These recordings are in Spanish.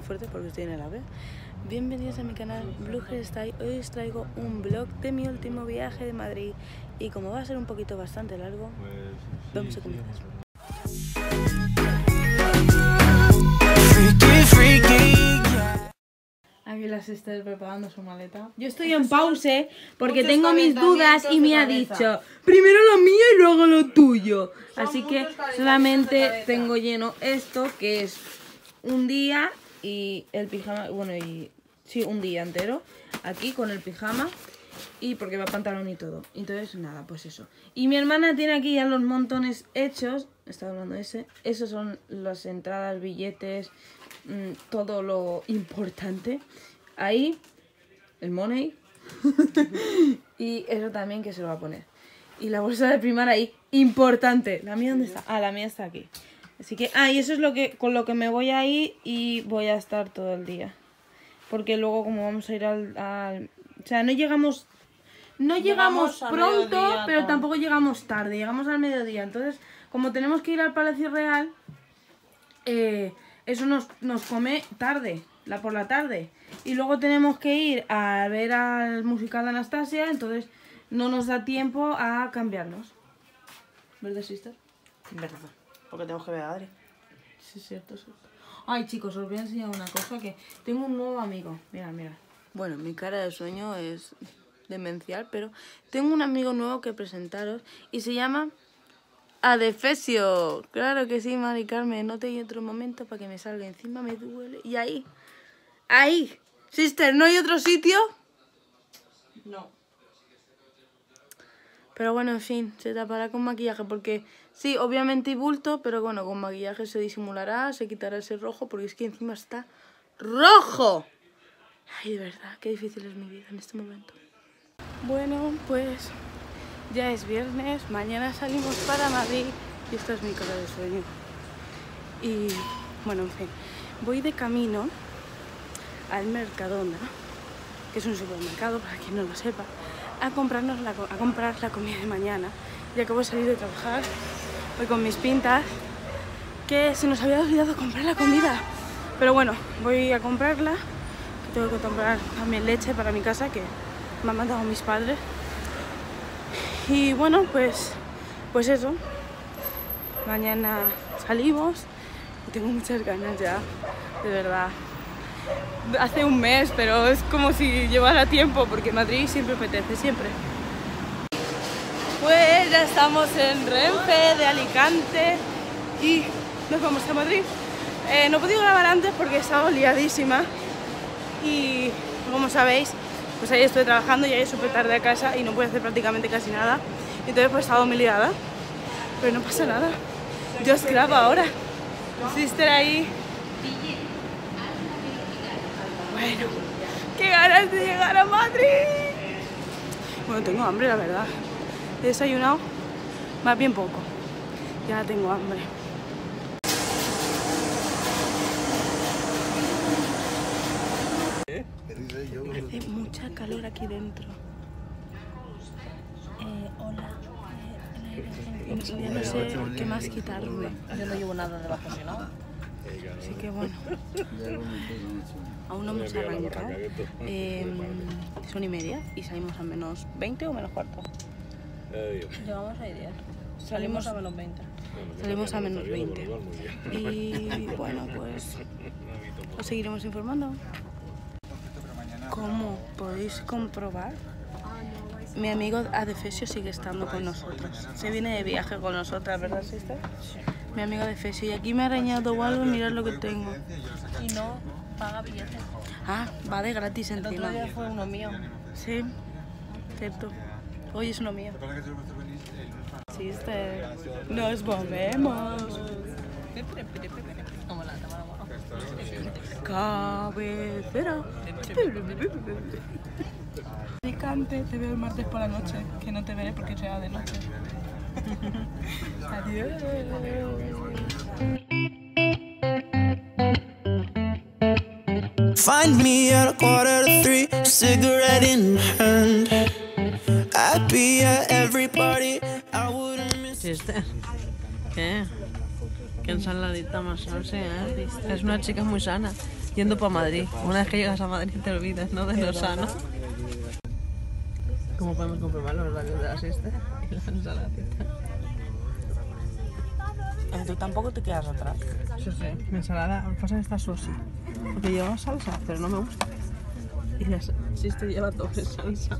fuerte porque estoy en el AVE. Bienvenidos a mi canal Blue Hairstyle. Hoy os traigo un vlog de mi último viaje de Madrid y como va a ser un poquito bastante largo, vamos a comenzar. Aquí la sister preparando su maleta. Yo estoy en pause porque tengo mis dudas y me ha dicho primero lo mío y luego lo tuyo. Así que solamente tengo lleno esto, que es un día y el pijama, bueno, y sí, un día entero aquí con el pijama y porque va pantalón y todo. Entonces nada, pues eso. Y mi hermana tiene aquí ya los montones hechos. Estaba hablando de ese. Esos son las entradas, billetes, todo lo importante. Ahí, el money. Y eso también que se lo va a poner. Y la bolsa de primar ahí, importante. ¿La mía dónde está? Ah, la mía está aquí. Así que, y eso es lo que con lo que me voy a ir y voy a estar todo el día. Porque luego como vamos a ir o sea, no llegamos pronto, pero tampoco llegamos tarde. Llegamos al mediodía. Entonces, como tenemos que ir al Palacio Real, eso nos come tarde, por la tarde. Y luego tenemos que ir a ver al musical de Anastasia, entonces no nos da tiempo a cambiarnos. ¿Verdad, sister? Verdad, porque tenemos que ver a Adri. Sí, es cierto, es cierto. Ay, chicos, os voy a enseñar una cosa, que tengo un nuevo amigo. Mira, mira. Bueno, mi cara de sueño es demencial, pero tengo un amigo nuevo que presentaros y se llama Adefesio. Claro que sí, Mari Carmen. No te doy otro momento para que me salga encima, me duele. Y ahí, sister, ¿no hay otro sitio? No. Pero bueno, en fin, se tapará con maquillaje porque sí, obviamente hay bulto, pero bueno, con maquillaje se disimulará, se quitará ese rojo porque es que encima está rojo. Ay, de verdad, qué difícil es mi vida en este momento. Bueno, pues ya es viernes, mañana salimos para Madrid y esta es mi cara de sueño. Y bueno, en fin, voy de camino al Mercadona, que es un supermercado para quien no lo sepa, a comprar la comida de mañana. Y acabo de salir de trabajar, voy con mis pintas, que se nos había olvidado comprar la comida. Pero bueno, voy a comprarla, que tengo que comprar también leche para mi casa, que me han mandado mis padres. Y bueno, pues eso, mañana salimos y tengo muchas ganas ya, de verdad. Hace un mes, pero es como si llevara tiempo, porque Madrid siempre apetece, siempre. Pues ya estamos en Renfe de Alicante y nos vamos a Madrid. No he podido grabar antes porque he estado liadísima y como sabéis, pues ahí estoy trabajando y ahí es súper tarde a casa y no puedo hacer prácticamente casi nada. Entonces pues he estado muy liada, pero no pasa nada. Yo os grabo ahora. Sister ahí. Bueno, qué ganas de llegar a Madrid. Bueno, tengo hambre, la verdad. He desayunado más bien poco. Ya tengo hambre. Hace mucha calor aquí dentro. Hola. Ya no sé qué más quitarme. Yo no llevo nada debajo, si no. Así que bueno, aún no hemos arrancado. Son y media y salimos a menos 20 o menos cuarto. Llegamos a idear. Salimos a menos 20. Salimos a menos 20. Y bueno, pues os seguiremos informando. Como podéis comprobar, mi amigo Adefesio sigue estando con nosotros. Se viene de viaje con nosotras, ¿verdad, sister? Sí. Mi amigo Adefesio. Y aquí me ha arañado algo, mirad lo que tengo. Y no paga billetes. Va de gratis El encima. otro día fue uno mío. Sí, cierto. Hoy es uno mío. Sister, nos volvemos. Como la toma, Cabecera. Alicante, te veo el martes por la noche, que no te veré porque será de noche. Adiós. Find me at 2:45, cigarette in hand. I'd be at every party, I wouldn't miss. ¿Qué? Qué ensaladita más salsa, ¿eh? Es una chica muy sana. Yendo para Madrid. Una vez que llegas a Madrid te olvidas, ¿no? De lo sano. ¿Cómo podemos comprobar los horarios de la siesta y la ensaladita? Tú tampoco te quedas atrás. Sí, sí. Mi ensalada, lo que pasa es que está sushi. Porque lleva salsa, pero no me gusta. Y la siesta lleva todo de salsa.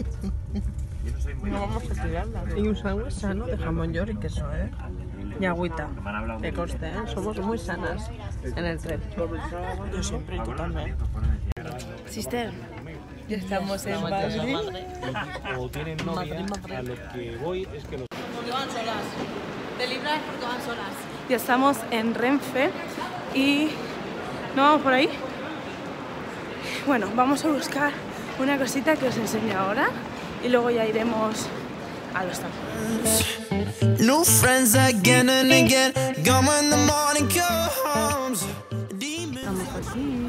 No vamos a tirarla. Y un sándwich sano de jamón york y queso, ¿eh? Y agüita. Que conste, ¿eh? Somos muy sanas en el tren. Yo siempre y tú también. Sister, ya estamos en Madrid. O tienen novia, a lo que voy es que los... Porque van solas. Te libras porque van solas. Ya estamos en Renfe y ¿no vamos por ahí? Bueno, vamos a buscar una cosita que os enseño ahora y luego ya iremos a los tapones. New friends again and again. Gone when the morning comes. Estamos aquí.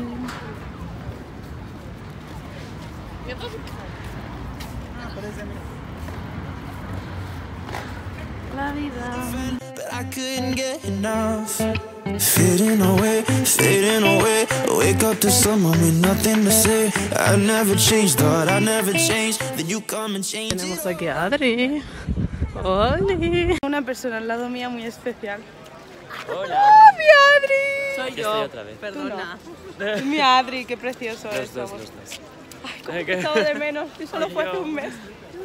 La vida. But I couldn't get enough. Fading away, fading away. Wake up to someone with nothing to say. I never changed, thought I never changed. Then you come and change it. Tenemos aquí a Adri. ¡Oli! Una persona al lado mía muy especial. Hola. ¡Oh, mi Adri! Soy Yo yo. estoy otra vez. Perdona. Es mi Adri, qué precioso es. Los dos. Ay, cómo te he echado de menos, y solo fue hace un mes.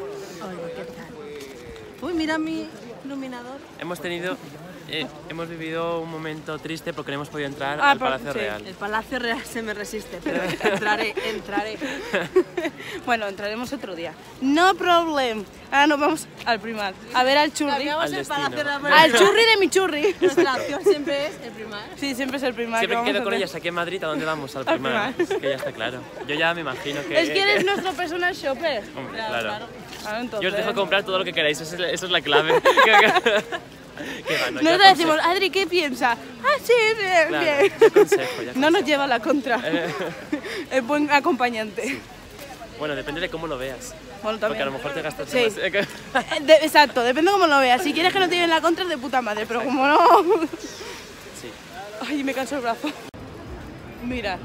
Uy, mira mi iluminador. Hemos vivido un momento triste porque no hemos podido entrar Ah, al Palacio sí. Real. El Palacio Real se me resiste, pero entraré. Bueno, entraremos otro día. No problem. Ahora nos vamos al Primar. A ver al churri. Cambiamos Al el destino. Palacio Real por Al churri de mi churri. Nuestra opción siempre es el Primar. Sí, siempre es el Primar. Siempre que vamos quedo a con hacer. ellas aquí en Madrid, ¿a dónde vamos? Al Al Primar. Primar. Es que ya está claro. Yo ya me imagino que... Es que eres nuestro personal shopper. Hombre, claro. Claro, entonces. Yo os dejo comprar todo lo que queráis, eso es la clave. Que va, no, yo Nosotros decimos, aconsejo. Adri, ¿qué piensa? Ah, sí, bien, Claro, bien. yo aconsejo, yo No nos aconsejo. lleva a la contra. Es buen acompañante. Bueno, depende de cómo lo veas. Bueno, Porque también. a lo mejor te gastas Sí. más. Exacto, depende cómo lo veas. Si quieres que no te lleven la contra, es de puta madre, pero como no. Sí. Ay, me canso el brazo. Mira.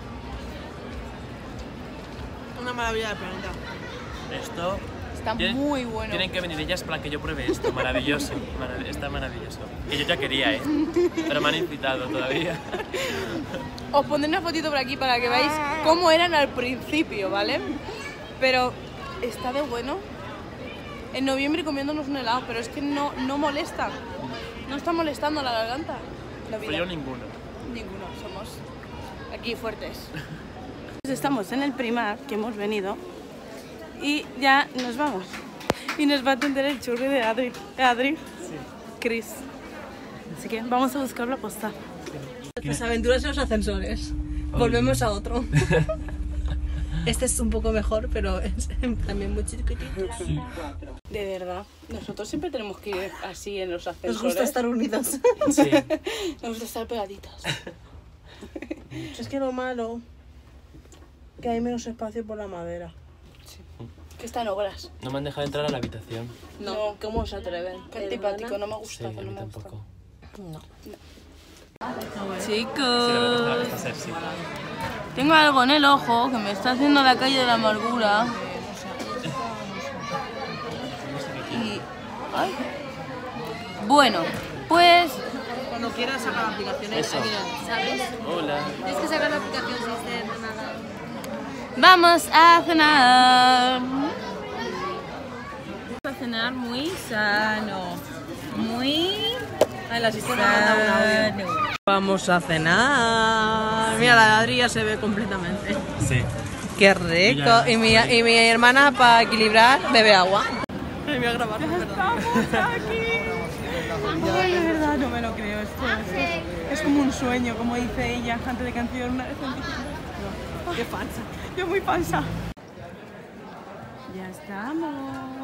Una maravilla de planeta. Esto... Está muy bueno. Tienen que venir ellas para que yo pruebe esto. Maravilloso. Está maravilloso. Y yo ya quería, ¿eh? Pero me han incitado todavía. Os pondré una fotito por aquí para que veáis cómo eran al principio, ¿vale? Pero está de bueno. En noviembre comiéndonos un helado, pero es que no molesta. No está molestando la garganta. La vida. Frío ninguno. Ninguno, somos aquí fuertes. Estamos en el Primar, que hemos venido, y ya nos vamos. Y nos va a atender el churri de Adri. Chris. Así que vamos a buscar la postal. Las aventuras en los ascensores. Volvemos a otro. Este es un poco mejor, pero es también muy chiquitito. De verdad, nosotros siempre tenemos que ir así en los ascensores. Nos gusta estar unidos. Sí. Nos gusta estar pegaditos. Es que lo malo, que hay menos espacio por la madera. Que están obras. No me han dejado entrar a la habitación. No, ¿cómo se atreven? Qué antipático, no me Sí, gusta. a no mí me gusta. tampoco. No. Sí, la verdad está sexy. Tengo algo en el ojo que me está haciendo la calle de la amargura. Y... ay. Bueno, pues... Cuando quieras sacar aplicaciones, Eso. aquí no, ¿sabes? Hola. Tienes que sacar la aplicación si esté nada. Vamos a cenar. Vamos a cenar muy sano. Muy Ay, la asistente me ha mandado un audio. Vamos a cenar. Mira, la de Adri ya se ve completamente. Sí. Qué rico. Y mi hermana, para equilibrar, bebe agua. Me voy a grabar, Ay, de verdad, no me lo creo. Esto es como un sueño, como dice ella antes de canción una vez en bicicleta. Qué falsa. Yo muy falsa. Ya estamos.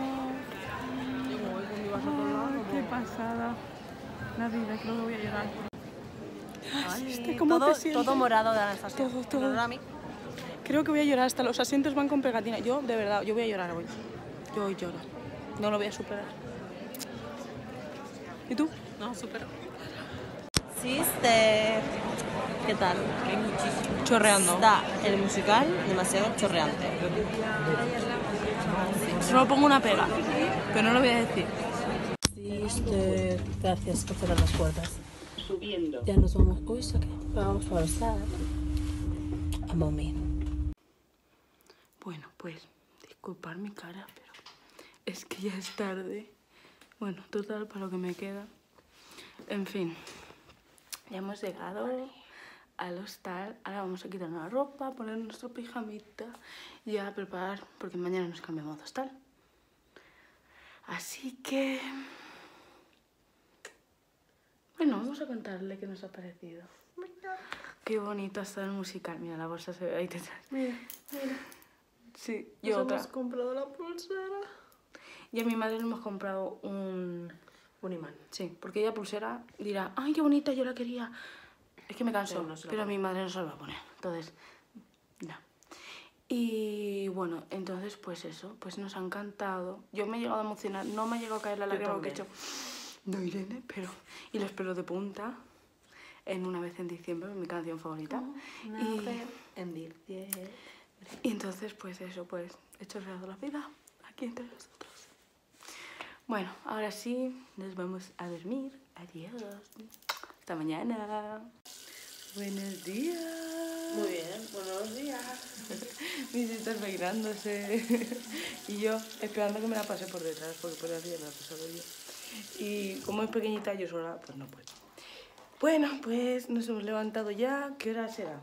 Ay, qué pasada. La vida, creo que voy a llorar. ¿Cómo te sientes? todo morado de Anastasia. Todo. ¿Verdad, a mí? Creo que voy a llorar, hasta los asientos van con pegatina. Yo, de verdad, yo voy a llorar hoy. Yo hoy lloro. No lo voy a superar. ¿Y tú? No, súper. Sister, ¿qué tal? Chorreando. Está el musical demasiado chorreante. Solo pongo una pega, pero no lo voy a decir. Sister, gracias por cerrar las puertas. Subiendo. Ya nos vamos. Uy, ¿qué? Vamos para estar. A mommy. Bueno, pues, disculpad mi cara, pero es que ya es tarde. Bueno, total, para lo que me queda. En fin, ya hemos llegado al hostal. Ahora vamos a quitar la ropa, poner nuestra pijamita y a preparar, porque mañana nos cambiamos de hostal. Así que... bueno, vamos a contarle qué nos ha parecido. Qué bonito está el musical. Mira, la bolsa se ve ahí detrás. Mira, mira. Sí, y Nos otra. hemos comprado la pulsera. Y a mi madre le hemos comprado un imán. Sí, porque ella pulsera dirá, ay, qué bonita, yo la quería. Es que me canso, Pero no se la pero a pone. mi madre no se la va a poner. Entonces, no. Y bueno, entonces pues eso, pues nos ha encantado. Yo me he llegado a emocionar, no me ha llegado a caer la lágrima que he hecho. No, Irene, pero... y los pelos de punta en Una vez en diciembre, mi canción favorita. En diciembre. Y entonces, pues eso, pues he chorreado la vida aquí entre nosotros. Bueno, ahora sí, nos vamos a dormir. Adiós. Hasta mañana. Buenos días. Muy bien, buenos días. Mis están peinándose. Y yo esperando que me la pase por detrás, porque por así ya me la he pasado yo. Y como es pequeñita yo sola, pues no puedo. Bueno, pues nos hemos levantado ya. ¿Qué hora será?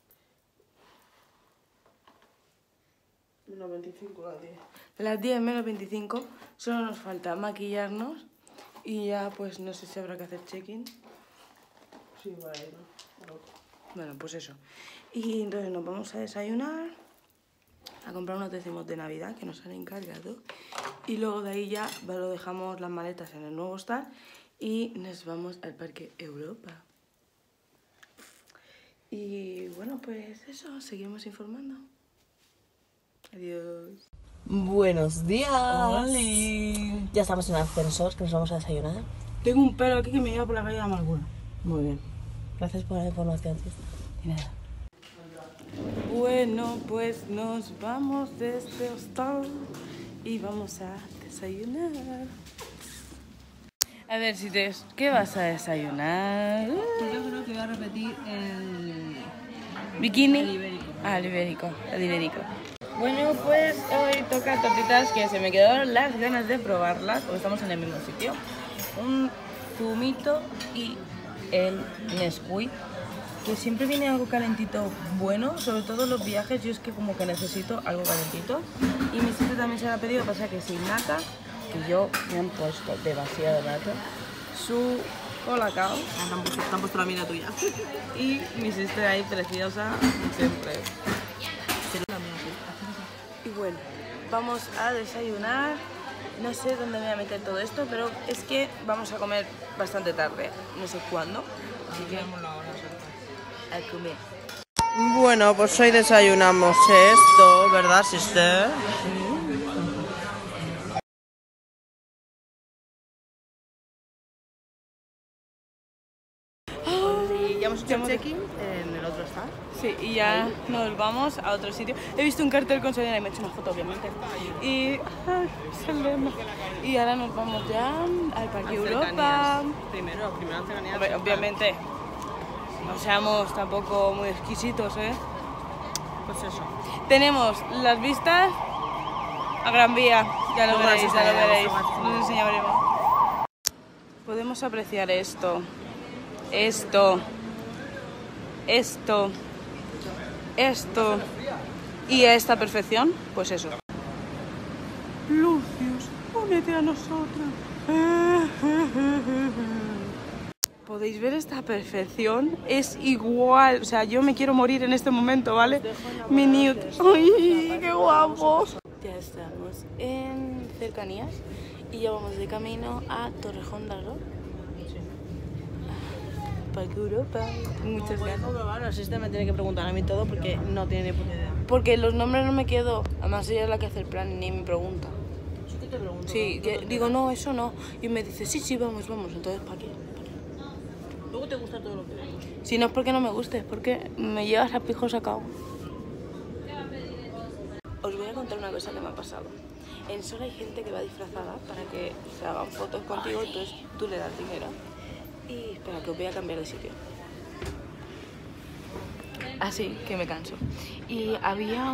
1:25 las 10. Las 10 menos 25, solo nos falta maquillarnos y ya pues no sé si habrá que hacer check-in. Sí, vale, ¿no? Bueno, pues eso. Y entonces nos vamos a desayunar, a comprar unos décimos de Navidad que nos han encargado y luego de ahí ya lo dejamos las maletas en el nuevo hostal y nos vamos al Parque Europa. Y bueno, pues eso, seguimos informando. Adiós. Buenos días. ¡Oli! Ya estamos en el ascensor, que nos vamos a desayunar. Tengo un pelo aquí que me lleva por la calle de la amargura. Muy bien. Gracias por la información, sister. Y nada. Bueno, pues nos vamos de este hostal y vamos a desayunar. A ver, si te... ¿qué vas a desayunar? Yo creo que voy a repetir el... ¿Bikini? El ibérico. Ah, el ibérico, el ibérico. Bueno, pues hoy toca tortitas que se me quedaron las ganas de probarlas, porque estamos en el mismo sitio. Un zumito y el Nesquik, que siempre viene algo calentito bueno, sobre todo en los viajes. Yo es que como que necesito algo calentito. Y mi sitio también se me ha pedido, pasa que sin nata, que yo me han puesto demasiado nata, su colacao. Te han puesto la mira tuya. Y mi sister ahí preciosa, siempre. Y bueno, vamos a desayunar. No sé dónde me voy a meter todo esto, pero es que vamos a comer bastante tarde, no sé cuándo. Así que a comer. Bueno, pues hoy desayunamos esto, ¿verdad, sister? Y ya hemos hecho el check-in en el otro stand. Sí, y ya nos vamos a otro sitio. He visto un cartel con Selena y me he hecho una foto, obviamente. Y... ay, Selena. Y ahora nos vamos ya al Parque Europa. Primero en cercanías. Hombre, obviamente, no seamos tampoco muy exquisitos, ¿eh? Pues eso. Tenemos las vistas a Gran Vía, ya lo Luego las veréis, ya lo enseñaremos, veréis, luego las nos enseñaremos. Podemos apreciar esto, y a esta perfección, pues eso. Lucius, únete a nosotros. Podéis ver esta perfección, es igual, o sea, yo me quiero morir en este momento, ¿vale? Mi Newt, ¡ay, qué guapo! Ya estamos en cercanías y ya vamos de camino a Torrejón de Ardoz. Parque Europa, muchas ganas. Bueno, el sistema me tiene que preguntar a mí todo porque no tiene ni puta idea. Porque los nombres no me quedo, además ella es la que hace el plan, ni me pregunta. ¿Sí te pregunto? Sí, que digo, no, eso no, y me dice, sí, sí, vamos, entonces, ¿para qué? Luego te gusta todo lo que ves. Si no es porque no me guste, es porque me llevas a pijo sacado. Os voy a contar una cosa que me ha pasado. En Sol hay gente que va disfrazada para que se hagan fotos contigo, entonces tú le das dinero. Y espera, que os voy a cambiar de sitio. Así que me canso. Y había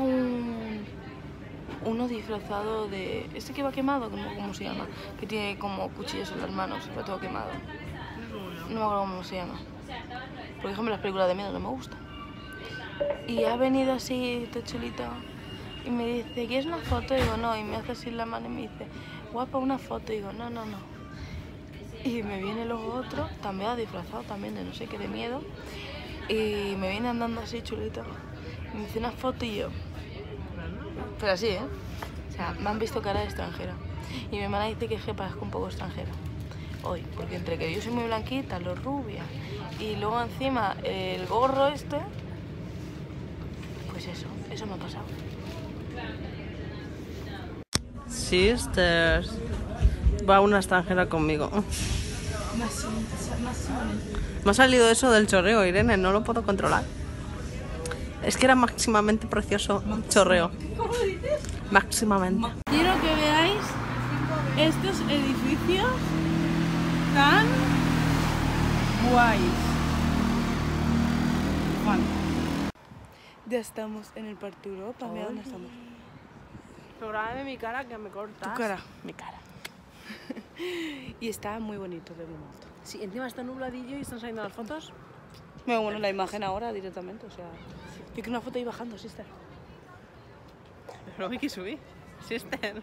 uno disfrazado de... Este que va quemado, ¿cómo se llama? Que tiene como cuchillos en las manos, va todo quemado. No me acuerdo cómo se llama. Por ejemplo, las películas de miedo no me gustan. Y ha venido así, todo chulito. Y me dice, ¿quieres una foto? Y digo, no. Y me hace así la mano y me dice, guapa, una foto. Y digo, no. Y me viene luego otro, también disfrazado también de no sé qué, de miedo. Y me viene andando así chulito. Y me dice una foto y yo... Pero así, ¿eh? O sea, me han visto cara de extranjera. Y mi hermana dice que parezco un poco extranjera. Hoy, porque entre que yo soy muy blanquita, lo rubia, y luego encima el gorro este... Pues eso me ha pasado. Sisters. Va una extranjera conmigo. Me ha salido eso del chorreo, Irene, no lo puedo controlar. Es que era máximamente precioso chorreo. Máximamente. Quiero que veáis estos edificios tan guays. Bueno. Ya estamos en el Parque Europa. Mira dónde estamos. Programa de mi cara que me cortas. Tu cara. Mi cara. Y está muy bonito de momento. Sí, encima está nubladillo y están saliendo las fotos. Me bueno la imagen ahora directamente, o sea... Yo quiero una foto ahí bajando, sister. Pero hay que subir. Sister.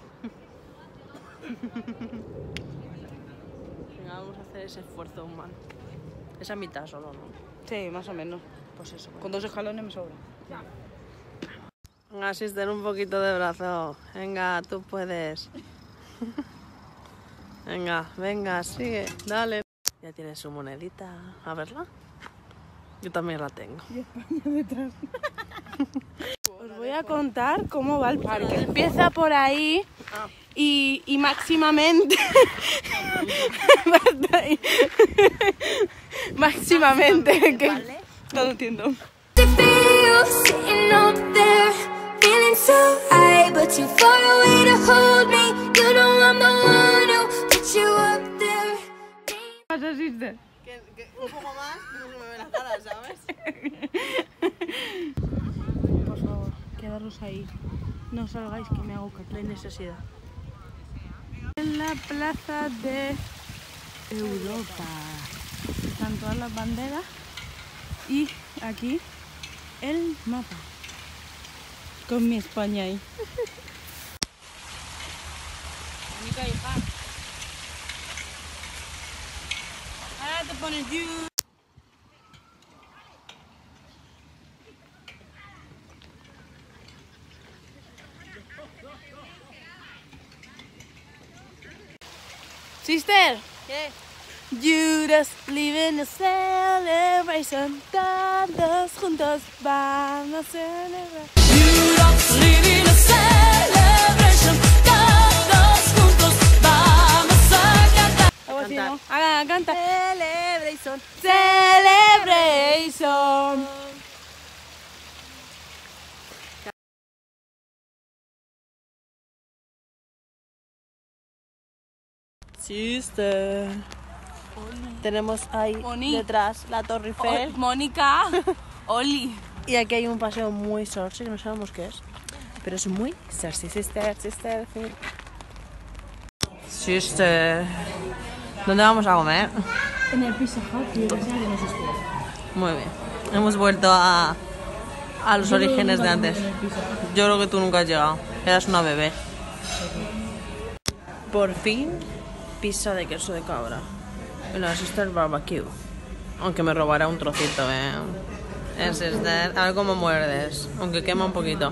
Venga, vamos a hacer ese esfuerzo humano. Esa mitad solo, ¿no? Sí, más o menos. Pues eso. Con 2 escalones me sobra. Venga, Sister, un poquito de brazo. Venga, tú puedes. Venga, sigue, dale. Ya tienes su monedita. A verla. Yo también la tengo. Y España detrás. Os voy a contar cómo va el parque. Empieza por ahí y máximamente... Basta ahí. Máximamente. Que... No entiendo. So high, but you're far away to hold me. You know I'm the one who put you up there. ¿Qué pasa, sister? Que un poco más no se me ve la cara, ¿sabes? Por favor, quedaros ahí. No salgáis que me hago caca. No hay necesidad. En la plaza de Europa están todas las banderas y aquí el mapa. Con mi España ahí. Mónica, hija. Ahora te pones you. Sister, ¿Qué? you just live in a celebration. Todos juntos vamos a celebrar. Algo así, ¿no? Canta. Celebration. Celebration. Sister. Tenemos ahí Moni. detrás la Torre Eiffel. Mónica. Oli. Y aquí hay un paseo muy sexy que no sabemos qué es. Pero es muy sexy. Sister. Sister. ¿Dónde vamos a comer? En el Pizza Hut, yo que sea que nos espera. Muy bien. Hemos vuelto a los orígenes de antes. Yo creo que tú nunca has llegado. Eras una bebé. Por fin, pizza de queso de cabra. Y la Sister Barbecue. Aunque me robará un trocito, Sister, a ver cómo muerdes. Aunque quema un poquito.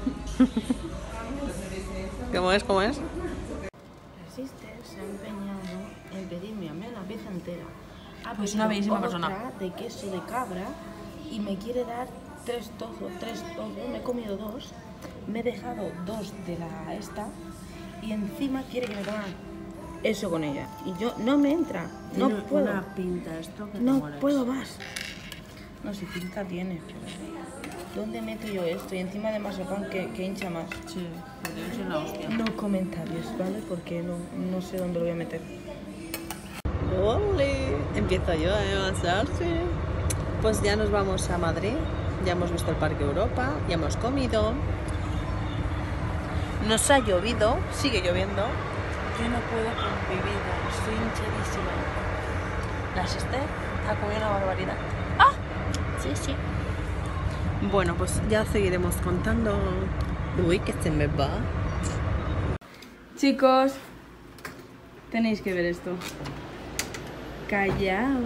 ¿Cómo es? La Sister se ha empeñado en pedirme a mí una pieza entera. Pues una bellísima otra persona. De queso de cabra y me quiere dar 3 trozos. Me he comido 2, me he dejado 2 de la esta y encima quiere que me coma eso con ella. Y yo no me entra, no Tiene puedo. una pinta esto que te No mueres. puedo más. No sé, pinta tiene. ¿Dónde meto yo esto? Y encima de mazapán que hincha más. Sí, porque es una hostia. No comentarios, ¿vale? Porque no sé dónde lo voy a meter. ¡Ole! Empiezo yo a envasarse. Pues ya nos vamos a Madrid. Ya hemos visto el Parque Europa. Ya hemos comido. Nos ha llovido. Sigue lloviendo. Yo no puedo con mi vida. Estoy hinchadísima. La Sister ha comido una barbaridad. ¡Ah! Sí, sí. Bueno, pues ya seguiremos contando. Uy, que se me va. Chicos, tenéis que ver esto. Callao.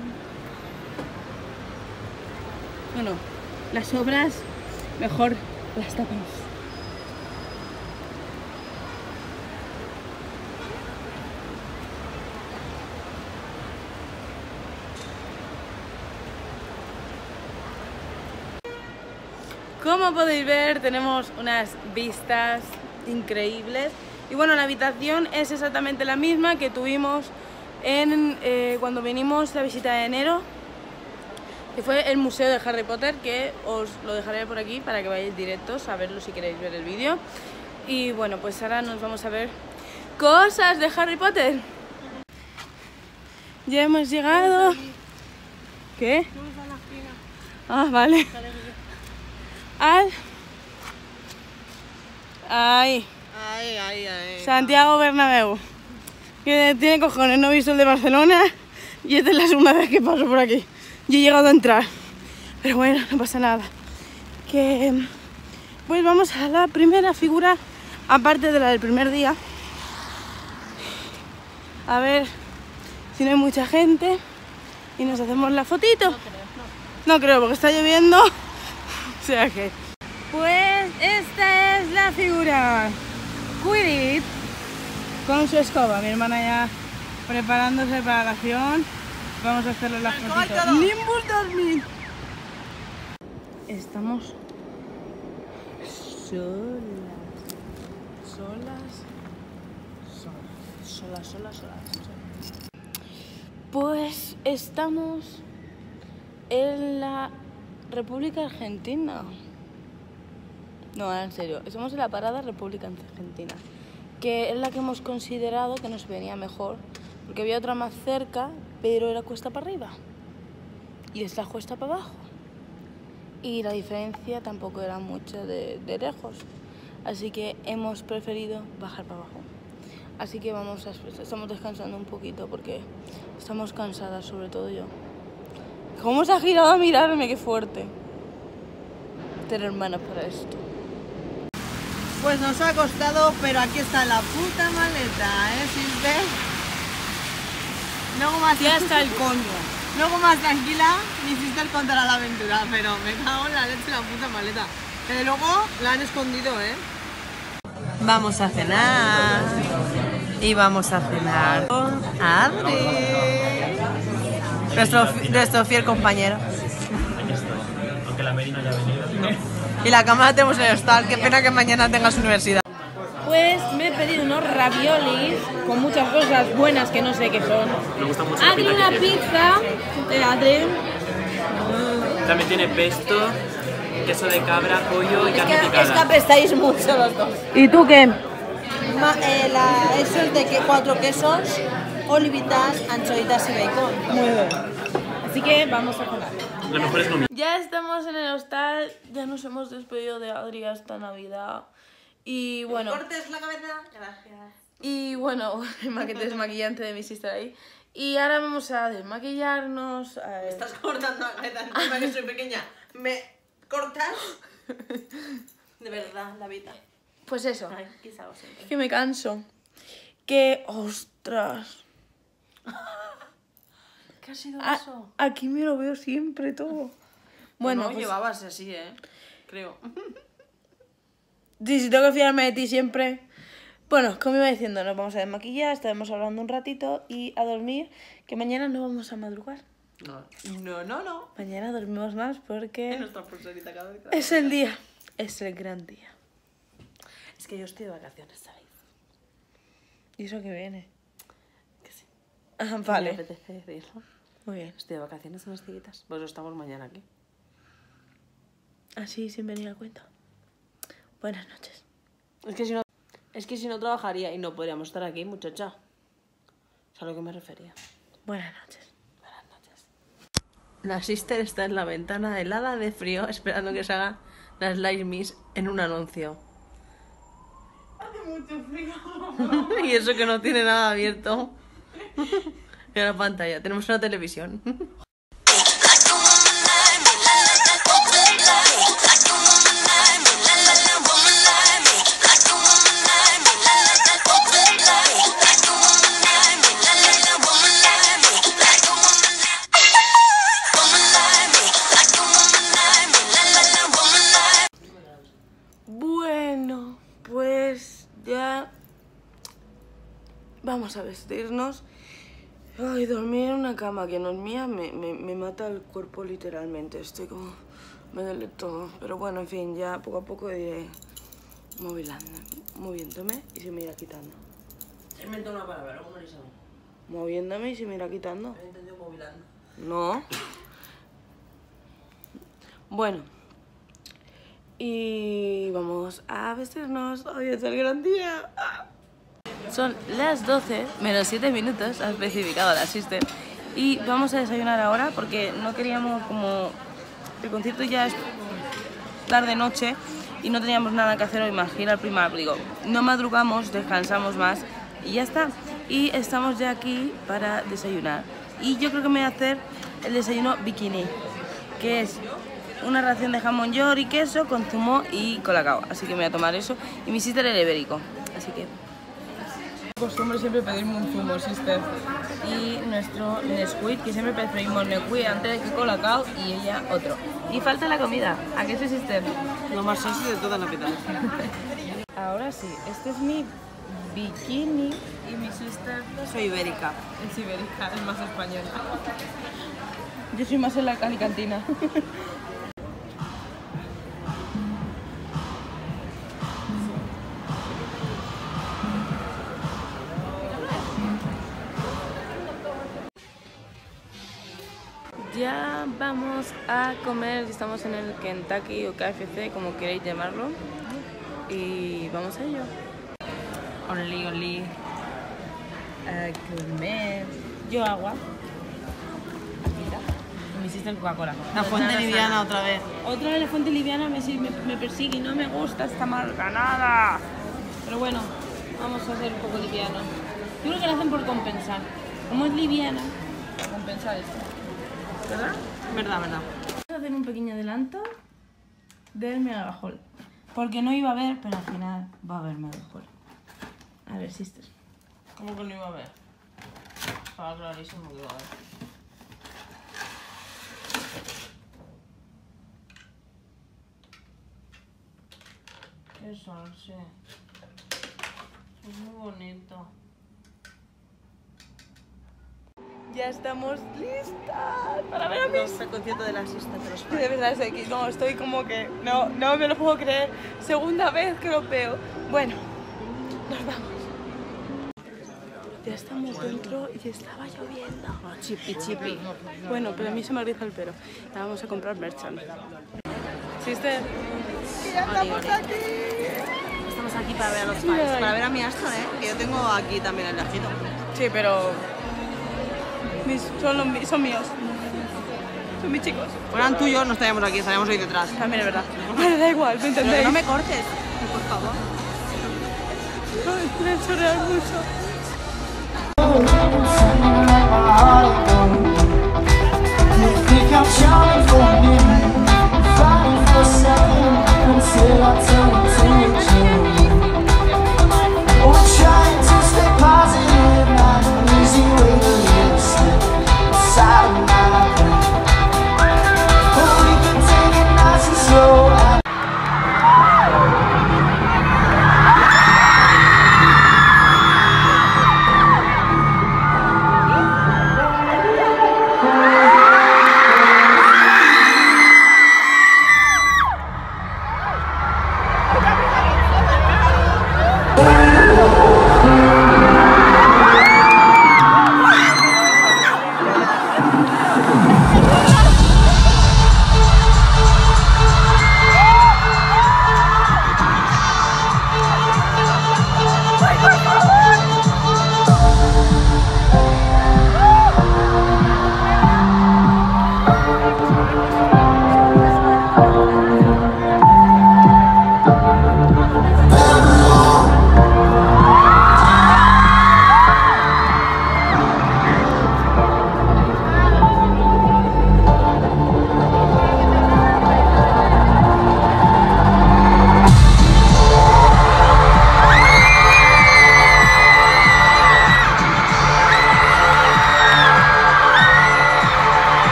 Bueno, las obras mejor las tapamos. Como podéis ver, tenemos unas vistas increíbles. Y bueno, la habitación es exactamente la misma que tuvimos cuando vinimos la visita de enero, que fue el museo de Harry Potter, que os lo dejaré por aquí para que vayáis directos a verlo si queréis ver el vídeo. Y bueno, pues ahora nos vamos a ver cosas de Harry Potter. Ya hemos llegado. ¿Qué? Ah, vale. Ay, Santiago Bernabéu. Que tiene cojones, no he visto el de Barcelona y esta es la segunda vez que paso por aquí. Y he llegado a entrar. Pero bueno, no pasa nada. Pues vamos a la primera figura, aparte de la del primer día. A ver si no hay mucha gente y nos hacemos la fotito. No creo, porque está lloviendo. O sea que... Pues esta es la figura. Quidditch con su escoba. Mi hermana ya preparándose para la acción. Vamos a hacerle la fotito. Nimbus 2000. Estamos solas. Pues estamos en la República Argentina. No, en serio, estamos en la parada República Argentina, que es la que hemos considerado que nos venía mejor, porque había otra más cerca, pero era cuesta para arriba y esta cuesta para abajo. Y la diferencia tampoco era mucho de lejos, así que hemos preferido bajar para abajo. Así que estamos descansando un poquito porque estamos cansadas, sobre todo yo. ¿Cómo se ha girado a mirarme? ¡Qué fuerte! Tener hermanas para esto. Pues nos ha costado, pero aquí está la puta maleta, Sister. Luego más Ya está el coño. Luego más tranquila, mi Sister contará la aventura, pero me cago en la leche la puta maleta. Pero luego la han escondido, Vamos a cenar. Y vamos a cenar con Adri. Nuestro fiel compañero. Aunque la Mary no haya venido. Y la cama la tenemos en el hostal. Qué pena que mañana tengas universidad. Pues me he pedido unos raviolis con muchas cosas buenas que no sé qué son. Me gusta mucho la Adri pinta una que tiene. pizza de Adri. También tiene pesto, queso de cabra, pollo y carne picada. apestáis mucho los dos. ¿Y tú qué? Eso es de 4 quesos, olivitas, anchoitas y bacon. Muy bien. Así que vamos a comer. Lo mejor es lo mismo. Ya estamos en el hostal, ya nos hemos despedido de Adri hasta Navidad. Y bueno, ¿Cortes la cabeza? Gracias. y bueno, el maquete desmaquillante de mi sister ahí. Y ahora vamos a desmaquillarnos. Estás cortando la cabeza encima que soy pequeña. ¿Me cortas? De verdad, la vida. Pues eso, Ay, quizá lo siempre. que me canso. Que, ostras. ¿Qué ha sido A- eso? aquí me lo veo siempre todo. Bueno, no pues, llevabas así, creo. si tengo que fiarme de ti siempre. Bueno, como iba diciendo, nos vamos a desmaquillar, estaremos hablando un ratito y a dormir, que mañana no vamos a madrugar. No. Mañana dormimos más Es porque nuestra pulserita cada vez. es el día, es el gran día. Es que yo estoy de vacaciones, ¿sabéis? ¿Y eso que viene? Me Vale. apetece decirlo. Muy bien. Estoy de vacaciones unas días. Pues estamos mañana aquí. Así sin venir a cuenta. Buenas noches. Es que si no trabajaría y no podríamos estar aquí, muchacha. Es a lo que me refería. Buenas noches. Buenas noches. La sister está en la ventana helada de frío esperando que se haga las Light Miss en un anuncio. Hace mucho frío. Y eso que no tiene nada abierto. En la pantalla. Tenemos una televisión. Bueno, pues ya vamos a vestirnos. Ay, dormir en una cama que no es mía me mata el cuerpo literalmente. Estoy como... me duele todo. Pero bueno, en fin, ya poco a poco iré moviéndome y se me irá quitando. Se inventó una palabra, luego me lo hizo. Moviéndome y se me irá quitando. He entendido movilando. No. Bueno. Y vamos a vestirnos. Hoy es el gran día. Son las 12 menos 7 minutos, ha especificado la sister. Y vamos a desayunar ahora porque no queríamos como... el concierto ya es tarde-noche y no teníamos nada que hacer hoy más que ir al Primark. Digo, no madrugamos, descansamos más y ya está. Y estamos ya aquí para desayunar. Y yo creo que me voy a hacer el desayuno bikini, que es una ración de jamón york y queso con zumo y colacao. Así que me voy a tomar eso. Y mi sister el ibérico. Así que... costumbre siempre pedirme un zumo, sister. Y nuestro Nesquik, que siempre preferimos Nesquik antes que colacao y ella otro. Y falta la comida. ¿A qué sí, sister? Lo más sexy de toda la vida. Ahora sí, este es mi bikini y mi sister Soy ibérica. es ibérica, es más española. Yo soy más en la alicantina. Ya vamos a comer, estamos en el Kentucky o KFC, como queréis llamarlo. Y vamos a ello. Oli. A comer. Yo agua. Y mi sister Coca-Cola. La fuente liviana otra vez. Otra vez la fuente liviana me persigue y no me gusta esta marca, nada. Pero bueno, vamos a hacer un poco liviano. Yo creo que lo hacen por compensar. Como es liviana, para compensar esto. ¿Verdad? Verdad. Vamos a hacer un pequeño adelanto del Megahall. Porque no iba a ver, pero al final va a haber Megahall. A ver, sister. ¿Cómo que no iba a ver? Estaba clarísimo que iba a ver. Qué sol, sí. Es muy bonito. Ya estamos listas para ver a mis... El concierto de la sister de los Sí, de verdad, no, estoy como que... No me lo puedo creer. Segunda vez que lo veo. Bueno, nos vamos. Ya estamos dentro y estaba lloviendo. Chipi. Bueno, pero a mí se me riza el pelo. Ya vamos a comprar merchan. Sister, ya estamos aquí. Estamos aquí para ver a los fans. Para ver a mi Aston, que yo tengo aquí también el lajito. Sí, pero... son míos. Son mis chicos. Fueran tuyos, no estaríamos aquí, estaríamos ahí detrás. También es verdad. Vale, da igual, ¿me entendéis? Pero no me cortes, por favor. Ay, me he hecho real mucho. Think I'm charming for a minute, fine for a second, until I turn into you. We're trying to stay positive, not an easy way to live, slip inside of my brain. But we can take it nice and slow.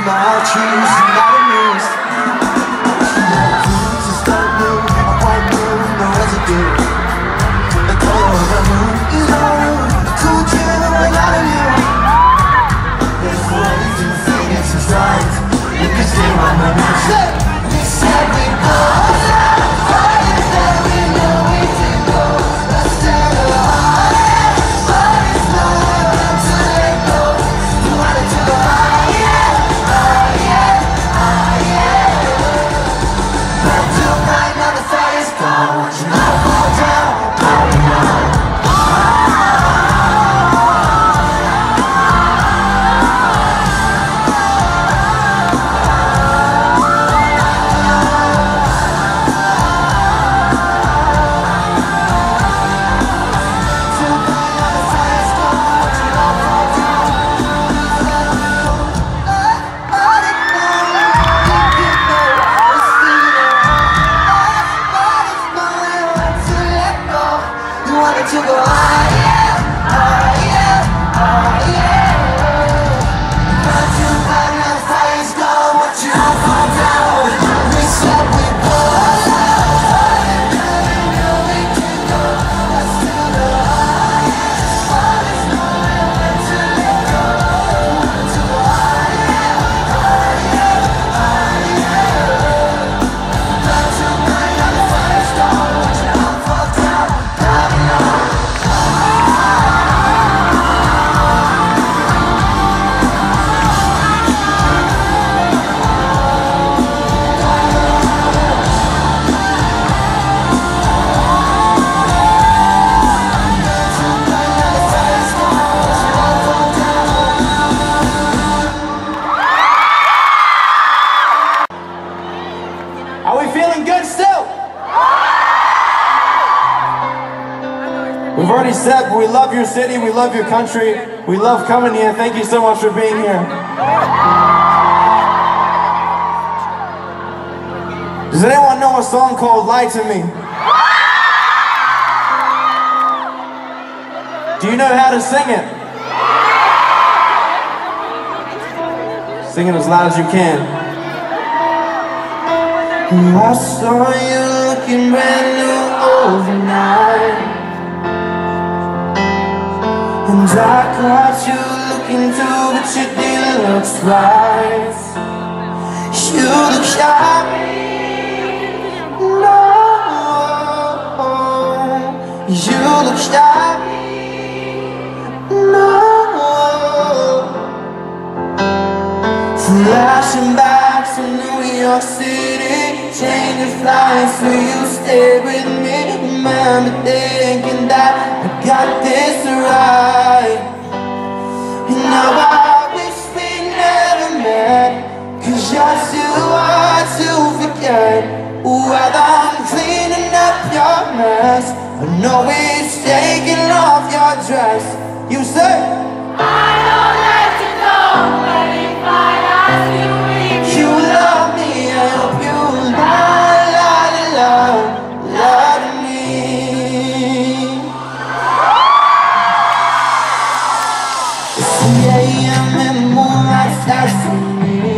my trees and not a mist. Clouds is dark blue, a white moon, no residue. The color of the moon is all cool chill, I got you. There's waves in Phoenix and strides. You can stay on my mind. We said we go fire that we know we can go. Let's take a higher, but it's not enough to let go. You wanted to go higher, higher, higher. But tonight now the fire's gone. You never fall down, to go higher, higher, higher. But tonight now the fire's gone. What you don't fall down. We said we go higher, we know we can go. Let's do the highest, but it's not enough to let go. To go higher, higher, higher. But tonight now the fire's gone. What you don't fall down. Are we feeling good still? We've already said we love your city, we love your country, we love coming here. Thank you so much for being here. Does anyone know a song called Lie to Me? Do you know how to sing it? Sing it as loud as you can. I saw you looking brand new overnight, and I caught you looking too, but you didn't look right. You look shy. No, you look shy. No, flashing back to New York City, changing flights so you stay with me. Remember thinking that I got this right. And now I wish we never met, 'cause you're too hard to forget. While I'm cleaning up your mess, I know it's taking off your dress. You say I don't like to know, but if I ask you, you love me, I hope you lie, lie, lie, lie to me. 3 a.m. in the moonlight starts to me.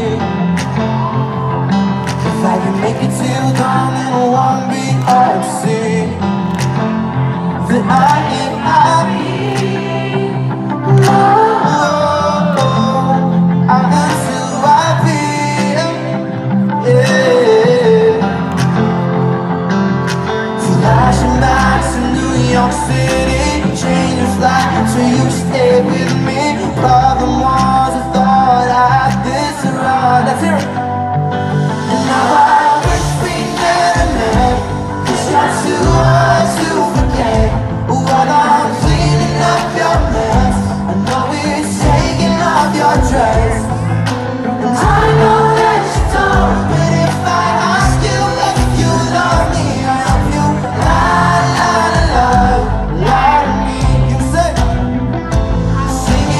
If I can make it till dawn, then I won't be hard to see that I am happy. York City, change your flight so you stay with me. Problem was I thought I had this right. Let's hear it. And now I wish we never met, 'cause you're too hard to forget. While I'm cleaning up your mess, I know it's taking off your dress. And I know that you don't, but if I ask you if you love me, I hope you lie, lie, lie, lie to me. You say, sing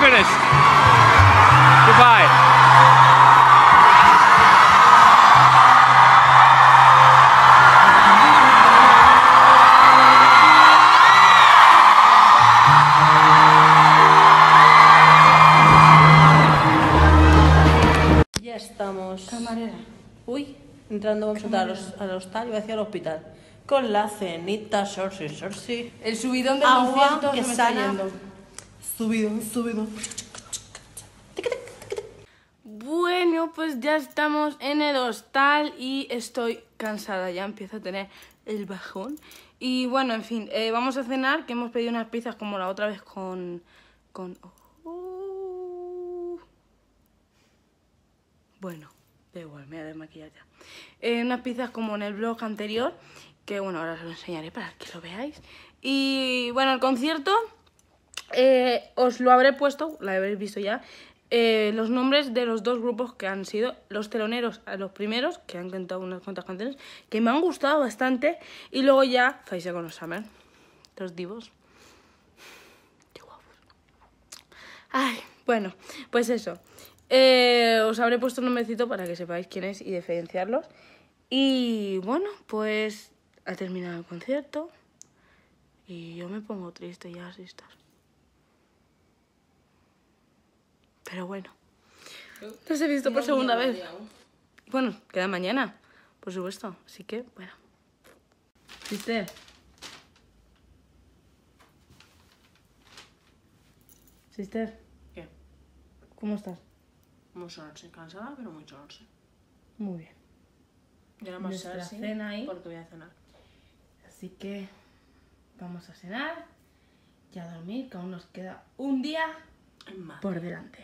finished. Goodbye. Ya estamos. Camarera. Uy, entrando, vamos a entrar al hostal, iba a decir al hospital. Con la cenita, sorsi. El subidón del Agua concierto que se me está sana. yendo. Subidón. Bueno, pues ya estamos en el hostal y estoy cansada, ya empiezo a tener el bajón. Y bueno, en fin, vamos a cenar, que hemos pedido unas pizzas como la otra vez con... Bueno, da igual, me voy a desmaquillar ya. Unas pizzas como en el vlog anterior, que bueno, ahora os lo enseñaré para que lo veáis. Y bueno, el concierto, os lo habré puesto, lo habréis visto ya, los nombres de los dos grupos que han sido los teloneros a los primeros, que han cantado unas cuantas canciones, que me han gustado bastante, y luego ya Faisal con los Summer, los divos. Qué guapos. Ay, bueno, pues eso. Os habré puesto un nombrecito para que sepáis quién es y diferenciarlos. Y bueno, pues ha terminado el concierto y yo me pongo triste ya, así estar. Pero bueno, los he visto por segunda vez. Bueno, queda mañana, por supuesto. Así que, bueno. ¿Viste? Sister, ¿Qué? ¿cómo estás? Muy sonarse, cansada, pero muy sonarse. Muy bien. Ya no más Nuestra cena ahí. porque voy a cenar. Así que vamos a cenar y a dormir, que aún nos queda un día por delante.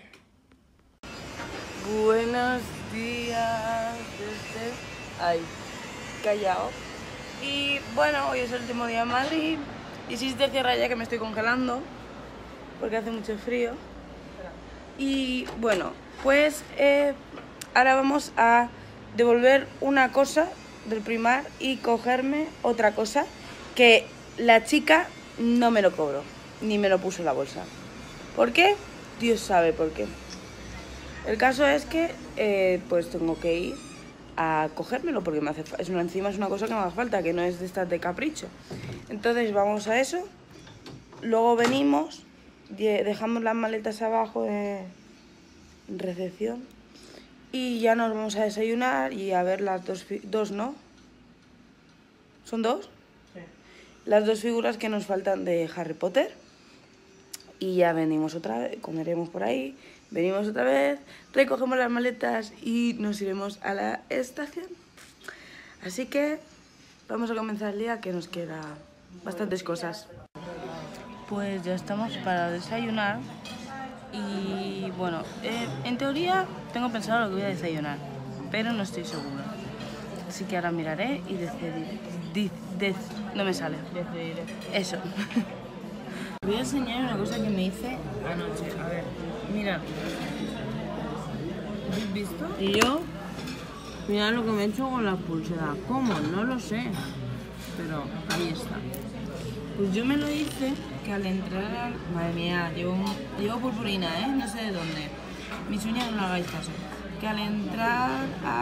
Buenos días desde... Ay, callao. Y bueno, hoy es el último día en Madrid. Y si te cierra ya que me estoy congelando, porque hace mucho frío. Y bueno, pues ahora vamos a devolver una cosa del Primar y cogerme otra cosa que la chica no me lo cobró, ni me lo puso en la bolsa. ¿Por qué? Dios sabe por qué. El caso es que pues tengo que ir a cogérmelo porque me hace encima es una cosa que me hace falta, que no es de estas de capricho. Entonces vamos a eso, luego venimos, dejamos las maletas abajo de recepción y ya nos vamos a desayunar y a ver las dos, ¿no? ¿Son dos? Sí. Las dos figuras que nos faltan de Harry Potter. Y ya venimos otra vez, comeremos por ahí, venimos otra vez, recogemos las maletas y nos iremos a la estación. Así que vamos a comenzar el día, que nos queda bastantes cosas. Pues ya estamos para desayunar y bueno, en teoría tengo pensado lo que voy a desayunar, pero no estoy segura. Así que ahora miraré y decidiré. No me sale. Decidiré. Eso. Voy a enseñar una cosa que me hice anoche. A ver, mira. ¿Habéis visto? Y yo, mirad lo que me he hecho con la pulsera. ¿Cómo? No lo sé. Pero ahí está. Pues yo me lo hice que al entrar... Madre mía, llevo purpurina, ¿eh? No sé de dónde. Mis uñas no lo hagáis caso. Que al entrar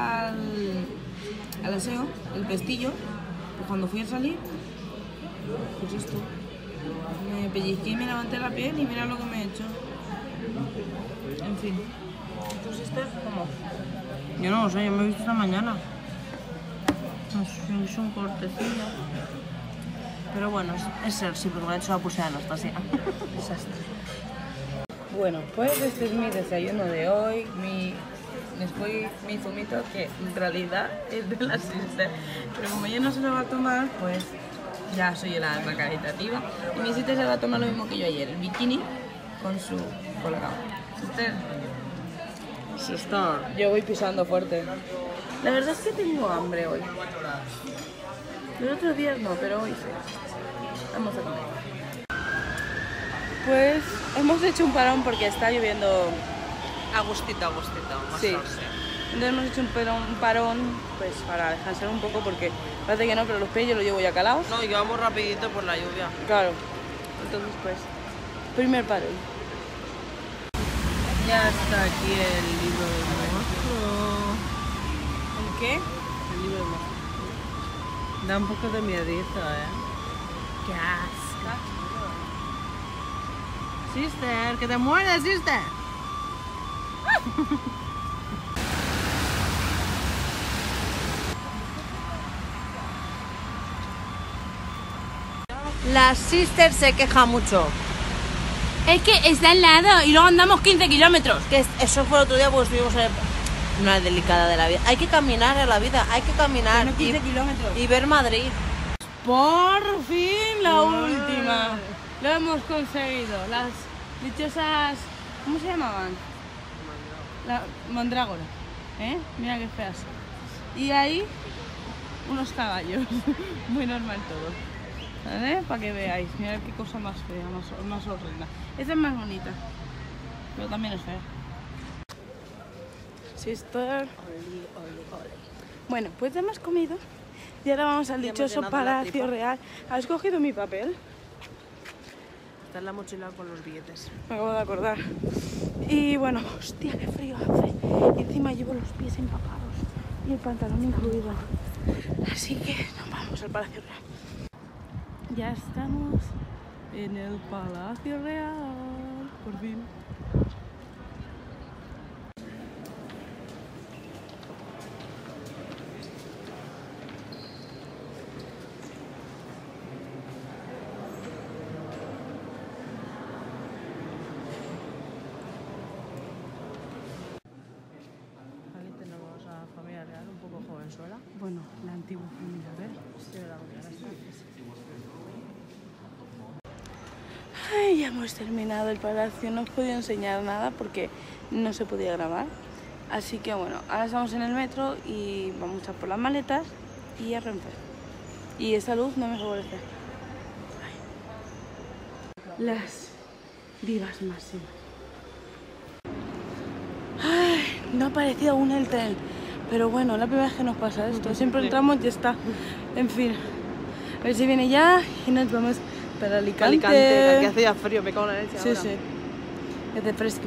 al aseo, el pestillo, pues cuando fui a salir, pues esto... Me pellizqué y me levanté la piel y mira lo que me he hecho. En fin. ¿Tú, sister, cómo? Yo no lo sé, yo me he visto esta mañana. Es un cortecillo. Pero bueno, es ser, sí, porque me he hecho la pulsera de Anastasia. Desastre. Bueno, pues este es mi desayuno de hoy. Después mi zumito, que en realidad es de la sister. Pero como ella no se lo va a tomar, pues ya soy la alma caritativa. Y mi sister se va a tomar lo mismo que yo ayer, el bikini con su colgado. Sister, yo voy pisando fuerte. La verdad es que tengo hambre hoy. Los otros días no, pero hoy sí. Vamos a comer. Pues hemos hecho un parón porque está lloviendo. Agustito, Sí. Entonces hemos hecho un parón pues para descansar un poco porque parece que no, pero los pies yo los llevo ya calados. No, y que vamos rapidito por la lluvia. Claro. Entonces pues, primer parón. Ya está aquí el libro del monstruo. ¿El qué? El libro del monstruo. Da un poco de miedito, ¡Qué asco! Sister, que te mueres, sister. La sister se queja mucho. Es que está al lado y luego andamos 15 kilómetros. Que eso fue el otro día porque estuvimos en una delicada de la vida. Hay que caminar en la vida, hay que caminar Bueno, 15 kilómetros. y ver Madrid. Por fin la última. Lo hemos conseguido. Las dichosas... ¿Cómo se llamaban? La mandrágora. Mira qué feas. Y ahí unos caballos. Muy normal todo. ¿Vale? Para que veáis. Mirad qué cosa más fea, más horrenda. Esta es más bonita. Pero también es fea. Sister. Bueno, pues ya hemos comido. Y ahora vamos al Ya hemos dichoso llenado la Palacio tripa. Real. ¿Has cogido mi papel? Está en la mochila con los billetes. Me acabo de acordar. Y bueno, hostia, qué frío hace. Y encima llevo los pies empapados. Y el pantalón incluido. Así que nos vamos al Palacio Real. Ya estamos en el Palacio Real. Por fin. Aquí tenemos a la familia real, un poco jovenzuela. Bueno, la antigua familia, ¿ves? Sí, la Ay, ya hemos terminado el palacio. No os he podido enseñar nada porque no se podía grabar. Así que bueno, ahora estamos en el metro y vamos a por las maletas y a Renfe. Y esta luz no me favorece. Ay. Las divas máximas. Ay, no ha aparecido aún el tren. Pero bueno, la primera vez que nos pasa esto. Siempre entramos y ya está. En fin. A ver si viene ya y nos vamos para Alicante. Alicante, aquí hace ya frío, me cago en la leche Sí, ahora. sí. Es de fresqui.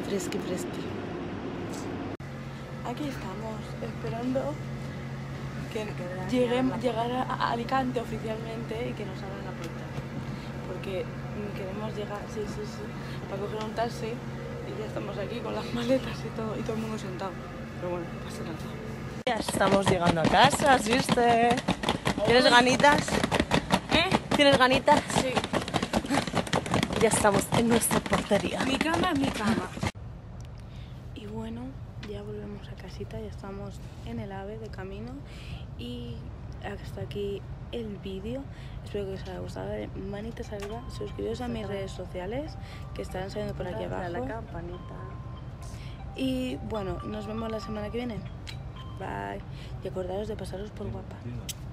Aquí estamos esperando que llegar a Alicante oficialmente y que nos abran la puerta. Porque queremos llegar, sí, para coger un taxi y ya estamos aquí con las maletas y todo el mundo sentado. Pero bueno, no pasa nada. Ya estamos llegando a casa, sister. ¿Tienes ganitas? ¿Tienes ganitas? Sí. Ya estamos en nuestra portería. Mi cama es mi cama. Y bueno, ya volvemos a casita, ya estamos en el AVE de camino y hasta aquí el vídeo. Espero que os haya gustado. Manitas arriba, suscribiros a mis redes sociales que estarán saliendo por aquí abajo. La campanita. Y bueno, nos vemos la semana que viene. Bye. Y acordaros de pasaros por guapa.